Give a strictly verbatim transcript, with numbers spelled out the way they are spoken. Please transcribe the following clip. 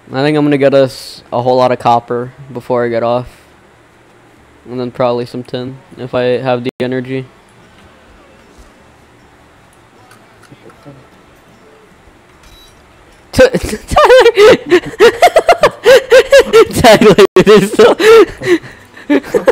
I think I'm gonna get us a whole lot of copper before I get off. And then probably some tin, if I have the energy. Tyler! Tyler, it is so...